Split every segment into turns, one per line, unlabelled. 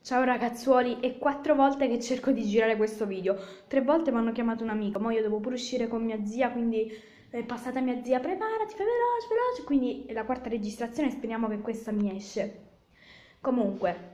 Ciao ragazzuoli, è 4 volte che cerco di girare questo video. 3 volte mi hanno chiamato un amico, ma io devo pure uscire con mia zia, quindi è passata mia zia, preparati, fai veloce, veloce, quindi è la quarta registrazione, speriamo che questa mi esce. Comunque,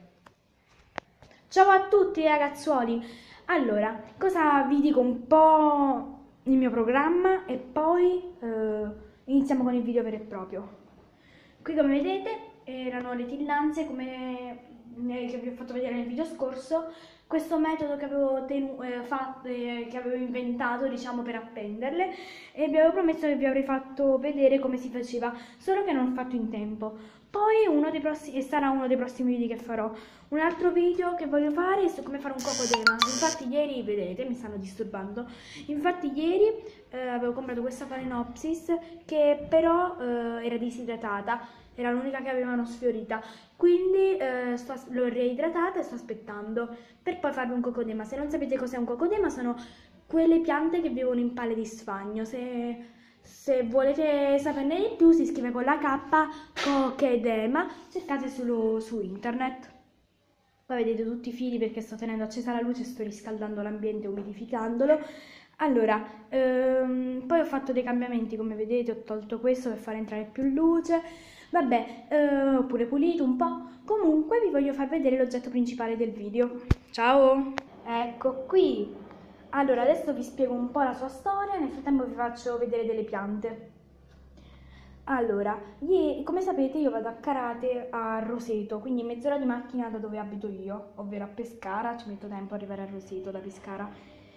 ciao a tutti ragazzuoli. Allora, cosa vi dico un po' il mio programma e poi iniziamo con il video vero e proprio. Qui come vedete erano le tillandze che vi ho fatto vedere nel video scorso, questo metodo che avevo, che avevo inventato diciamo per appenderle e vi avevo promesso che vi avrei fatto vedere come si faceva, solo che non ho fatto in tempo. Poi sarà uno dei prossimi video che farò. Un altro video che voglio fare è su come fare un cocodema. Infatti ieri, vedete, mi stanno disturbando. Infatti ieri avevo comprato questa Phalaenopsis che però era disidratata, era l'unica che avevano sfiorita. Quindi l'ho reidratata e sto aspettando per poi farvi un cocodema. Se non sapete cos'è un cocodema, sono quelle piante che vivono in pale di sfagno. Se volete saperne di più, si scrive con la K, cocodema, cercate su internet. Poi vedete tutti i fili perché sto tenendo accesa la luce e sto riscaldando l'ambiente, umidificandolo. Allora, poi ho fatto dei cambiamenti, come vedete, ho tolto questo per far entrare più luce. Vabbè, ho pure pulito un po'. Comunque vi voglio far vedere l'oggetto principale del video. Ciao! Ecco qui. Allora, adesso vi spiego un po' la sua storia, nel frattempo vi faccio vedere delle piante. Allora, come sapete io vado a Carate a Roseto, quindi mezz'ora di macchina da dove abito io, ovvero a Pescara, ci metto tempo ad arrivare a Roseto da Pescara.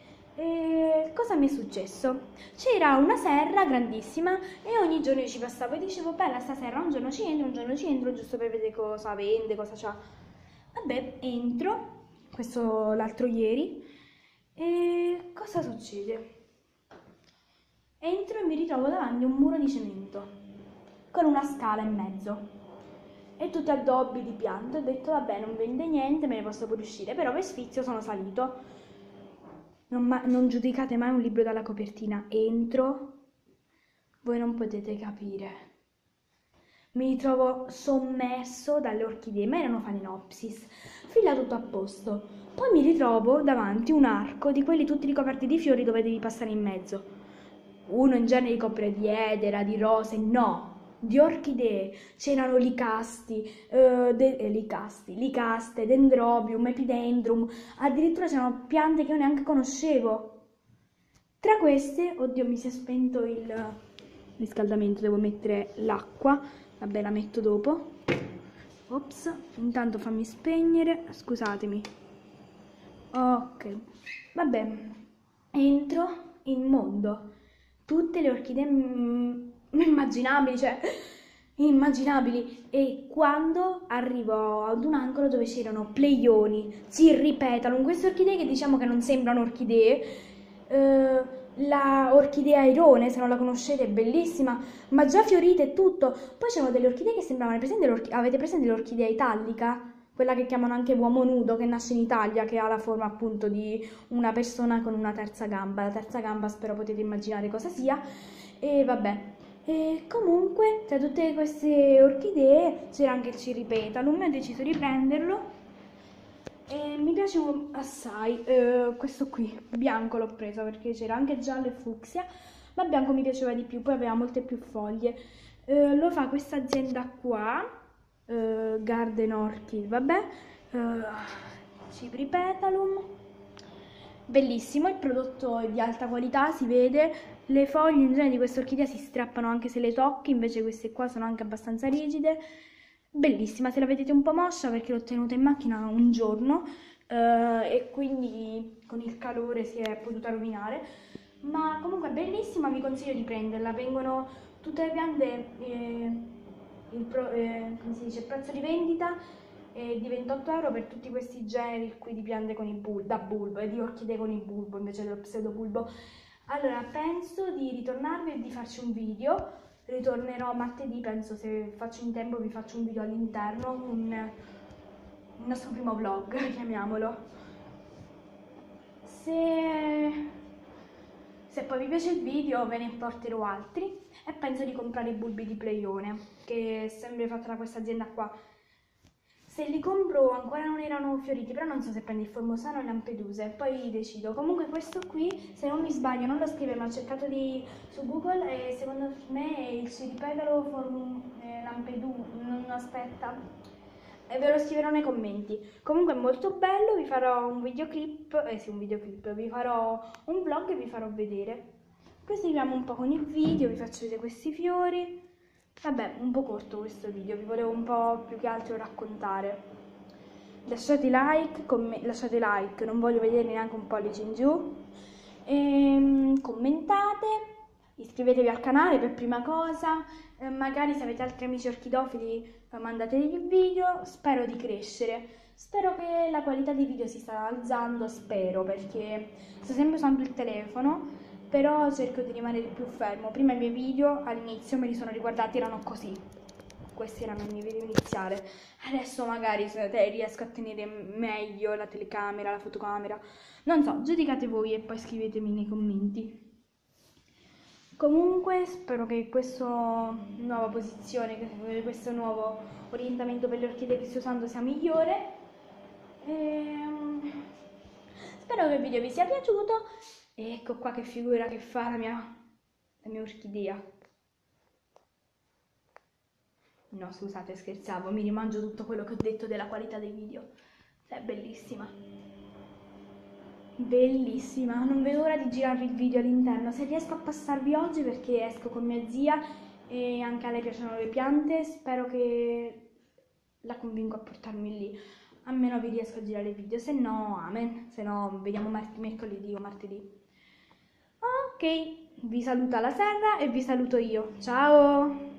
E cosa mi è successo? C'era una serra grandissima e ogni giorno io ci passavo e dicevo, bella sta serra, un giorno ci entro, giusto per vedere cosa vende, cosa c'ha. Vabbè, entro, questo l'altro ieri, e cosa succede? Entro e mi ritrovo davanti a un muro di cemento con una scala in mezzo e tutti addobbi di piante. Ho detto vabbè, non vende niente, me ne posso pure uscire, però per sfizio sono salito. Non giudicate mai un libro dalla copertina. Entro, voi non potete capire. Mi ritrovo sommerso dalle orchidee, ma erano Phalaenopsis, fila tutto a posto. Poi mi ritrovo davanti un arco di quelli tutti ricoperti di fiori dove devi passare in mezzo. Uno in genere ricopre di edera, di rose, no, di orchidee. C'erano licaste, dendrobium, epidendrum, addirittura c'erano piante che io neanche conoscevo. Tra queste, oddio, mi si è spento il riscaldamento, devo mettere l'acqua, vabbè la metto dopo. Ops, intanto fammi spegnere, scusatemi. Ok, vabbè, entro in mondo. Tutte le orchidee immaginabili, cioè immaginabili, e quando arrivo ad un angolo dove c'erano pleioni, cirripetalum, queste orchidee che diciamo che non sembrano orchidee, la orchidea airone, se non la conoscete, è bellissima, ma già fiorita e tutto. Poi c'erano delle orchidee che sembravano, avete presente l'orchidea italica? Quella che chiamano anche uomo nudo, che nasce in Italia, che ha la forma appunto di una persona con una terza gamba. La terza gamba spero potete immaginare cosa sia. E vabbè. E comunque, tra tutte queste orchidee c'era anche il cirripetalum, ho deciso di prenderlo. E mi piace assai. Questo qui, bianco l'ho preso perché c'era anche giallo e fucsia, ma bianco mi piaceva di più, poi aveva molte più foglie. Lo fa questa azienda qua. Garden Orchid, vabbè, Cipri Petalum, bellissimo, il prodotto è di alta qualità, si vede, le foglie in genere di questa orchidea si strappano anche se le tocchi, invece queste qua sono anche abbastanza rigide, bellissima, se la vedete un po' moscia perché l'ho tenuta in macchina un giorno e quindi con il calore si è potuta rovinare, ma comunque è bellissima, vi consiglio di prenderla, vengono tutte le piante. Come si dice, il prezzo di vendita è di 28 euro per tutti questi generi qui di piante con da bulbo e di orchidee con il bulbo invece dello pseudobulbo. Allora penso di ritornarvi e di farci un video. Ritornerò martedì, penso, se faccio in tempo vi faccio un video all'interno, il nostro primo vlog, chiamiamolo. Se poi vi piace il video ve ne porterò altri e penso di comprare i bulbi di Pleione, che è sempre fatto da questa azienda qua. Se li compro ancora non erano fioriti, però non so se prendo il Formosano o Lampedusa, e poi decido. Comunque questo qui, se non mi sbaglio, non lo scrive, ma ho cercato su Google e secondo me è il Siripedalo Lampedusa, non aspetta, e ve lo scriverò nei commenti. Comunque è molto bello, vi farò un videoclip, sì, un videoclip, vi farò un vlog e vi farò vedere. Proseguiamo un po' con il video, vi faccio vedere questi fiori. Vabbè, un po' corto questo video, vi volevo un po' più che altro raccontare. Lasciate like, non voglio vedere neanche un pollice in giù. Commentate, iscrivetevi al canale per prima cosa. Magari se avete altri amici orchidofili mandatevi il video. Spero di crescere. Spero che la qualità dei video si sta alzando, spero, perché sto sempre usando il telefono. Però cerco di rimanere più fermo. Prima i miei video all'inizio me li sono riguardati, erano così. Questi erano i miei video iniziali. Adesso magari riesco a tenere meglio la telecamera, la fotocamera. Non so, giudicate voi e poi scrivetemi nei commenti. Comunque spero che questa nuova posizione, questo nuovo orientamento per le orchidee che sto usando sia migliore. Spero che il video vi sia piaciuto. E ecco qua che figura che fa la mia orchidea. No, scusate, scherzavo, mi rimangio tutto quello che ho detto della qualità dei video. È bellissima. Bellissima, non vedo l'ora di girarvi il video all'interno. Se riesco a passarvi oggi, perché esco con mia zia e anche a lei piacciono le piante, spero che la convinco a portarmi lì. Almeno vi riesco a girare il video, se no, amen. Se no, vediamo mercoledì o martedì. Ok, vi saluta la Serra e vi saluto io. Ciao!